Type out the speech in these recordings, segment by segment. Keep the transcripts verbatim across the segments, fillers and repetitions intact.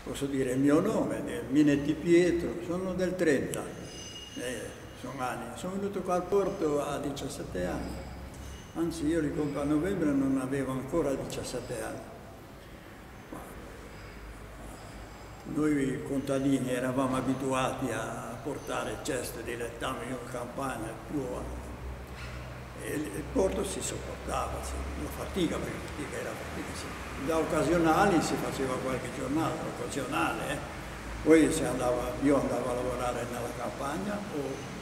posso dire il mio nome, Minetti Pietro, sono del trenta, eh, sono anni. Sono venuto qua al porto a diciassette anni, anzi io li compro a novembre e non avevo ancora diciassette anni. Noi contadini eravamo abituati a portare ceste di lettame in campagna più e il porto si sopportava, la fatica, perché la fatica era fatica, sì. Da occasionali si faceva qualche giornata, occasionale, eh. Poi si andava, io andavo a lavorare nella campagna o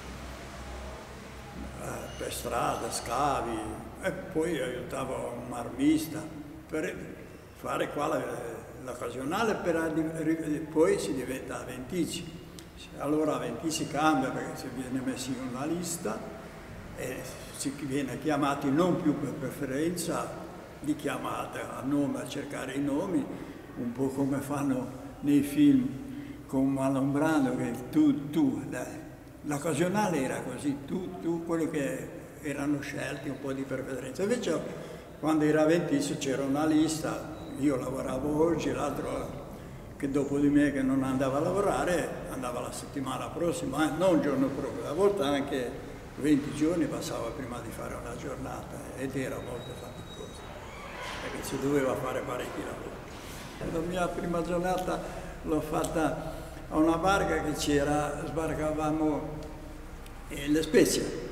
eh, per strada, scavi, e poi aiutavo un marmista per fare qua l'occasionale, per poi si diventa avventizi. Allora avventizi cambia perché si viene messi in una lista e si viene chiamati non più per preferenza, di chiamata a nome, a cercare i nomi, un po' come fanno nei film con Marlon Brando, che tu, tu, l'occasionale era così, tu, tu, quello che erano scelti un po' di preferenza. Invece quando era avventizio c'era una lista, io lavoravo oggi, l'altro che dopo di me che non andava a lavorare andava la settimana prossima, eh, non il giorno proprio, a volte anche venti giorni passava prima di fare una giornata ed era molto faticoso, perché si doveva fare parecchi lavori. La mia prima giornata l'ho fatta a una barca che c'era, sbarcavamo in Le Spezie.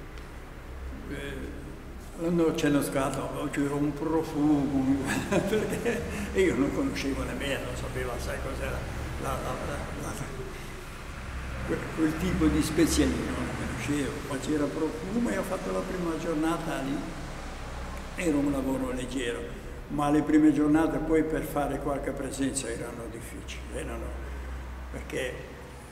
Non c'è lo scatto, c'era un profumo, perché io non conoscevo nemmeno, non sapevo, sai cos'era, la, la, la, la, quel, quel tipo di spezialino, non lo conoscevo, ma c'era profumo e ho fatto la prima giornata lì, era un lavoro leggero, ma le prime giornate poi per fare qualche presenza erano difficili, erano, perché eh,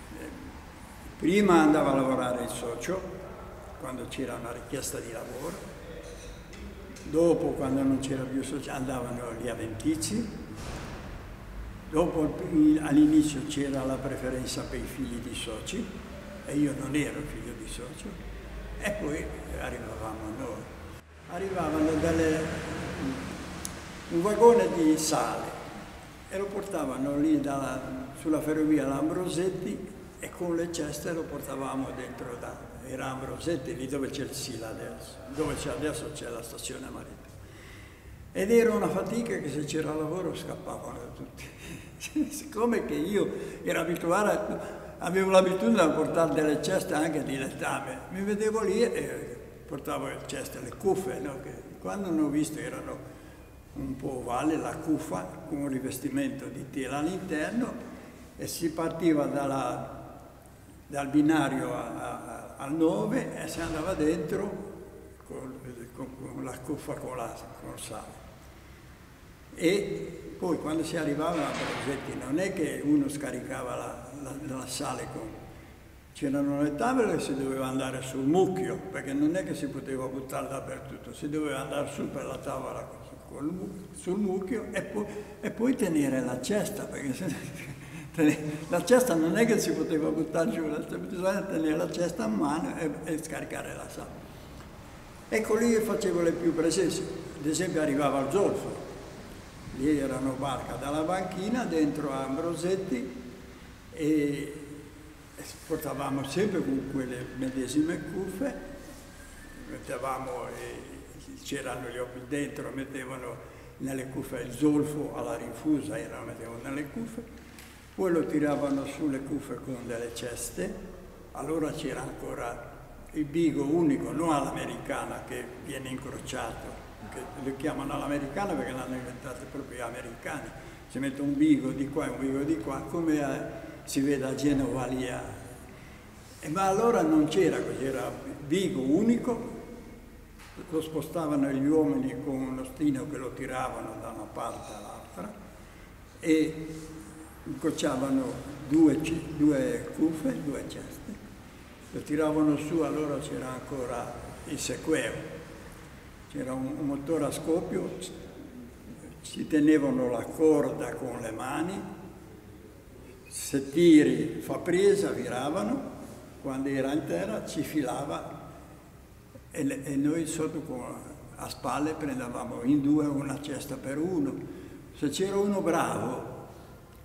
prima andava a lavorare il socio, quando c'era una richiesta di lavoro. Dopo, quando non c'era più socio, andavano gli avventizi. Dopo, all'inizio c'era la preferenza per i figli di soci, e io non ero figlio di socio, e poi arrivavamo noi. Arrivavano delle, un vagone di sale e lo portavano lì dalla, sulla ferrovia Lambrosetti, e con le ceste lo portavamo dentro da... Era Ambrosetti, lì dove c'è il Sila adesso, dove c'è adesso c'è la stazione marittima. Ed era una fatica che se c'era lavoro scappavano tutti. Siccome che io ero abituato, avevo l'abitudine a portare delle ceste anche di lettame, mi vedevo lì e portavo le ceste, le cuffie, no? Che quando ne ho visto erano un po' ovali, la cuffa con un rivestimento di tela all'interno, e si partiva dalla... dal binario a, a, al nove e si andava dentro con, con, con la cuffa con, la, con il sale. E poi quando si arrivava a Ambrosetti non è che uno scaricava la, la, la sale con... C'erano le tavole e si doveva andare sul mucchio, perché non è che si poteva buttare dappertutto, si doveva andare su per la tavola col, sul mucchio e poi, e poi tenere la cesta, perché se, la cesta non è che si poteva buttare giù, bisogna tenere la cesta a mano e, e scaricare la sala. Ecco, lì facevo le più presenze. Ad esempio arrivava al zolfo, lì erano barca dalla banchina dentro a Ambrosetti e, e portavamo sempre con quelle medesime cuffie, mettevamo, c'erano gli occhi dentro, mettevano nelle cuffie il zolfo alla rinfusa e lo mettevano nelle cuffie. Poi lo tiravano sulle cuffie con delle ceste, allora c'era ancora il bigo unico, non all'americana che viene incrociato, che lo chiamano all'americana perché l'hanno inventato proprio gli americani, si mette un bigo di qua e un bigo di qua, come a, si vede a Genova lì. A, e, ma allora non c'era così, era bigo unico, lo spostavano gli uomini con uno stino che lo tiravano da una parte all'altra e incrociavano due, due cuffie, due ceste, lo tiravano su, allora c'era ancora il sequeo, c'era un, un motore a scoppio, si tenevano la corda con le mani, se tiri fa presa, viravano, quando era in terra ci filava e, le, e noi sotto con, a spalle prendevamo in due una cesta per uno. Se c'era uno bravo,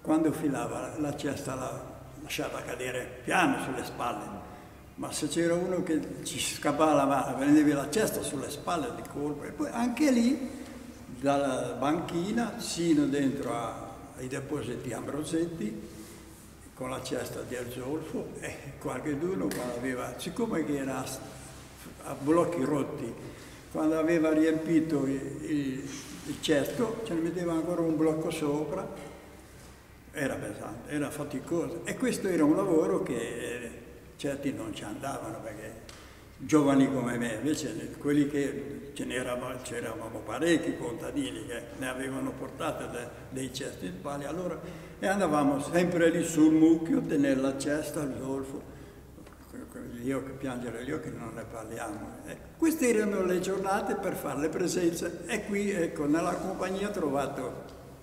quando filava la cesta la lasciava cadere piano sulle spalle, ma se c'era uno che ci scappava la mano, prendevi la cesta sulle spalle di colpo, e poi anche lì, dalla banchina sino dentro a, ai depositi Ambrosetti, con la cesta del zolfo, e qualcheduno quando aveva, siccome che era a blocchi rotti, quando aveva riempito il, il, il cesto, ce ne metteva ancora un blocco sopra, era pesante, era faticoso, e questo era un lavoro che certi non ci andavano, perché giovani come me, invece quelli che ce n'eravamo, c'eravamo parecchi contadini che ne avevano portate de, dei cesti in spalle, allora e andavamo sempre lì sul mucchio, tenere la cesta, il zolfo, gli occhi, piangere gli occhi, non ne parliamo. Eh, queste erano le giornate per fare le presenze, e qui ecco, nella compagnia ho trovato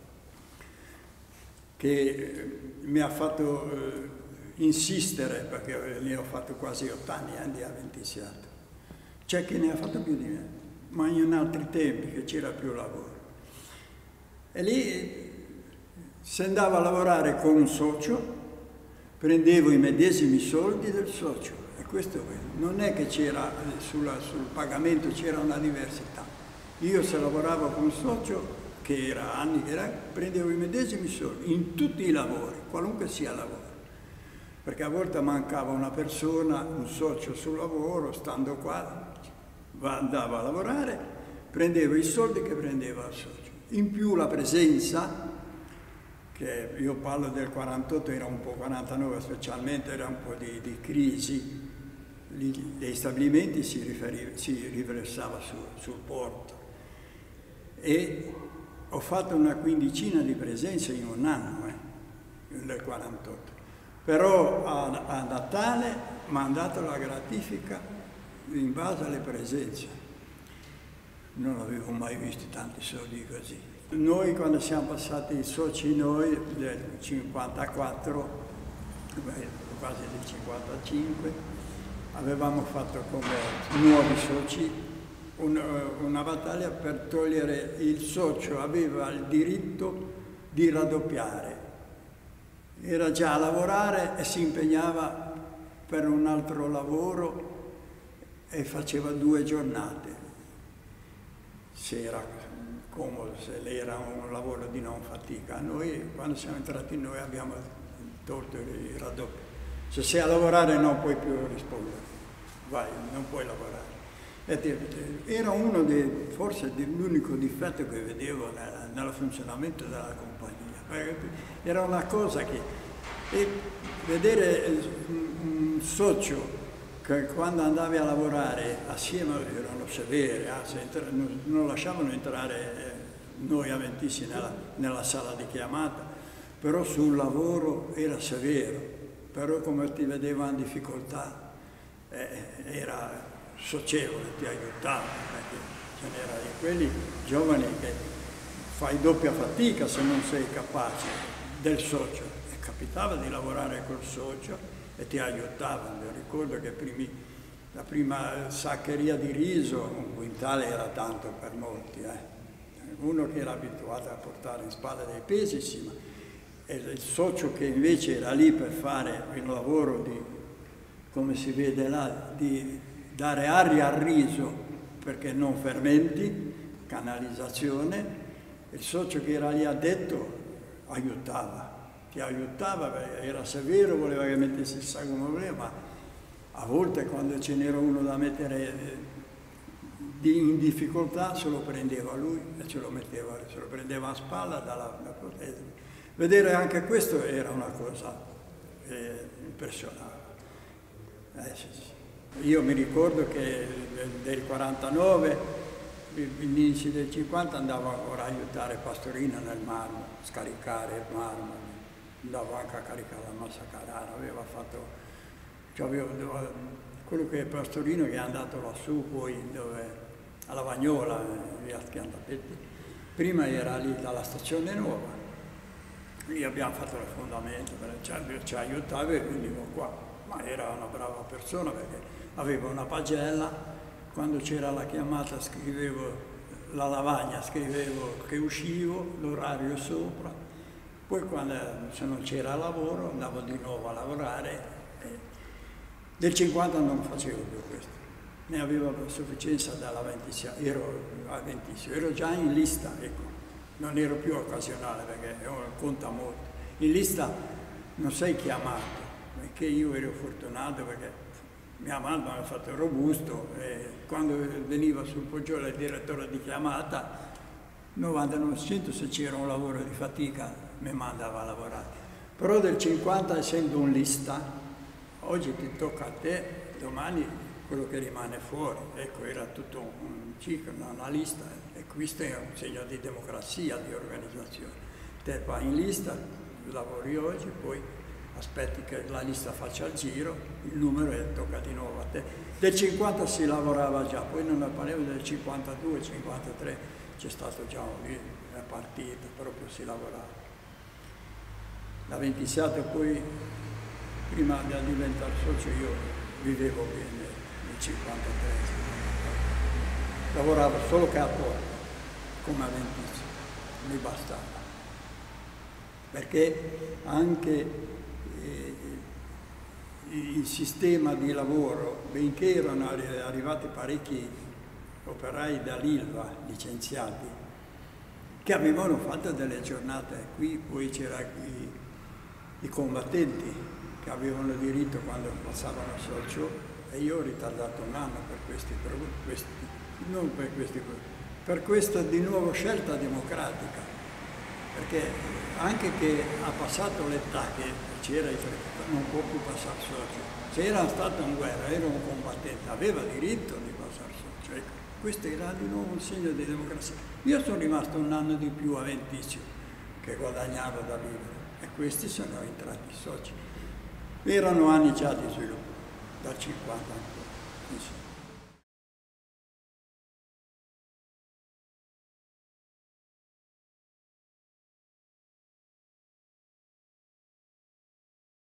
che mi ha fatto eh, insistere, perché ne ho fatto quasi otto anni eh, di avventiziato. C'è chi ne ha fatto più di me, ma in altri tempi che c'era più lavoro. E lì si andava a lavorare con un socio, prendevo i medesimi soldi del socio, e questo non è che c'era sulla, sul pagamento c'era una diversità. Io se lavoravo con un socio, che era anni che era, prendevo i medesimi soldi in tutti i lavori, qualunque sia il lavoro. Perché a volte mancava una persona, un socio sul lavoro, stando qua, andava a lavorare, prendeva i soldi che prendeva il socio. In più la presenza, che io parlo del quarantotto, era un po' quarantanove specialmente, era un po' di, di crisi, dei stabilimenti si, riferiva, si riversava su, sul porto. E ho fatto una quindicina di presenze in un anno, eh, nel quarantotto. Però a, a Natale mi hanno dato la gratifica in base alle presenze. Non avevo mai visto tanti soldi così. Noi quando siamo passati i soci noi del cinquantaquattro, quasi del cinquantacinque, avevamo fatto come nuovi soci una, una battaglia per togliere il socio, aveva il diritto di raddoppiare. Era già a lavorare e si impegnava per un altro lavoro e faceva due giornate. Se era comodo, se era un lavoro di non fatica. Noi, quando siamo entrati noi, abbiamo tolto il raddoppio. Se sei a lavorare non puoi più rispondere, vai, non puoi lavorare. Era uno dei, forse l'unico difetto che vedevo nel, nel funzionamento della compagnia. Era una cosa che, e vedere un socio che quando andavi a lavorare assieme erano severi, non lasciavano entrare noi avventisti nella, nella sala di chiamata, però sul lavoro era severo, però come ti vedevano in difficoltà eh, era socievole, ti aiutava, perché ce n'era di quelli giovani che fai doppia fatica se non sei capace del socio, e capitava di lavorare col socio e ti aiutavano. Mi ricordo che primi, la prima saccheria di riso, un quintale era tanto per molti, eh. Uno che era abituato a portare in spalla dei pesi, sì, ma e il socio che invece era lì per fare il lavoro di, come si vede là, di dare aria al riso perché non fermenti, canalizzazione, il socio che era lì addetto aiutava, ti aiutava, era severo, voleva che mettessi il sagume, ma a volte quando ce n'era uno da mettere in difficoltà se lo prendeva lui e ce lo metteva, se lo prendeva a spalla dalla, da proteggere. Vedere anche questo era una cosa eh, impressionante. Eh, sì, sì. Io mi ricordo che del quarantanove, all'inizio del cinquanta, andavo ancora a aiutare Pastorino nel marmo, scaricare il marmo, andavo anche a caricare la massa carrara, aveva fatto, cioè avevo, quello che è Pastorino che è andato lassù poi dove, alla Vagnola, via Schiantapetti, prima era lì dalla stazione nuova, lì abbiamo fatto il fondamento, ci aiutava e venivo qua, ma era una brava persona perché aveva una pagella, quando c'era la chiamata scrivevo la lavagna, scrivevo che uscivo, l'orario sopra, Poi quando, se non c'era lavoro, andavo di nuovo a lavorare. Del cinquanta non facevo più questo, ne avevo a sufficienza dalla ventisei, ero, a ventisei, ero già in lista, ecco, non ero più occasionale perché conta molto. In lista non sei chiamato, perché io ero fortunato perché mia mamma mi ha fatto robusto e quando veniva sul Poggiolo il direttore di chiamata, novantanove per cento se c'era un lavoro di fatica mi mandava a lavorare. Però del cinquanta, essendo un lista, oggi ti tocca a te, domani quello che rimane fuori. Ecco, era tutto un ciclo, una lista, e questo è un segno di democrazia, di organizzazione. Te vai in lista, lavori oggi, poi aspetti che la lista faccia il giro, il numero e tocca di nuovo a te. Del cinquanta si lavorava già, poi non ne parliamo del cinquantadue, cinquantatré, c'è stato già una partita, proprio si lavorava. Da ventisette poi, prima di diventare socio, io vivevo bene nel cinquantatré. Lavoravo solo che a porta, come a Ventisio, mi bastava. Perché anche eh, il sistema di lavoro, benché erano arrivati parecchi operai dall'Ilva licenziati, che avevano fatto delle giornate qui, poi c'erano i, i combattenti che avevano diritto quando passavano socio, e io ho ritardato un anno per questi, per questi non per questi, per questa di nuovo scelta democratica, perché anche che ha passato l'età che c'era il non può più passare socio. Se era stato in guerra, era un combattente, aveva diritto di passare socio. Ecco, questo era di nuovo un segno di democrazia. Io sono rimasto un anno di più a Ventisio, che guadagnavo da vivere, e questi sono entrati soci. Erano anni già di sviluppo, dal cinquanta ancora.